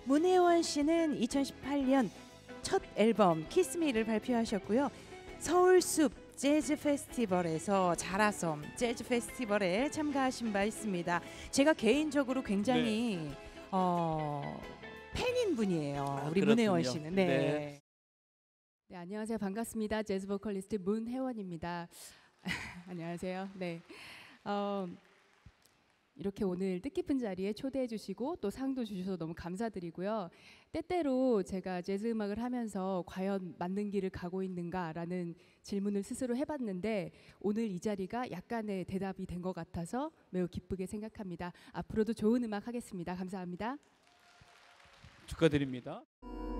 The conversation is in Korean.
문혜원 씨는 2018년 첫 앨범 키스미를 발표하셨고요. 서울숲 재즈 페스티벌에서 자라섬 재즈 페스티벌에 참가하신 바 있습니다. 제가 개인적으로 굉장히 팬인 분이에요. 우리 문혜원 씨는. 네. 네, 안녕하세요. 반갑습니다. 재즈 보컬리스트 문혜원입니다. 안녕하세요. 네. 이렇게 오늘 뜻깊은 자리에 초대해 주시고 또 상도 주셔서 너무 감사드리고요. 때때로 제가 재즈 음악을 하면서 과연 맞는 길을 가고 있는가라는 질문을 스스로 해봤는데 오늘 이 자리가 약간의 대답이 된 것 같아서 매우 기쁘게 생각합니다. 앞으로도 좋은 음악 하겠습니다. 감사합니다. 축하드립니다.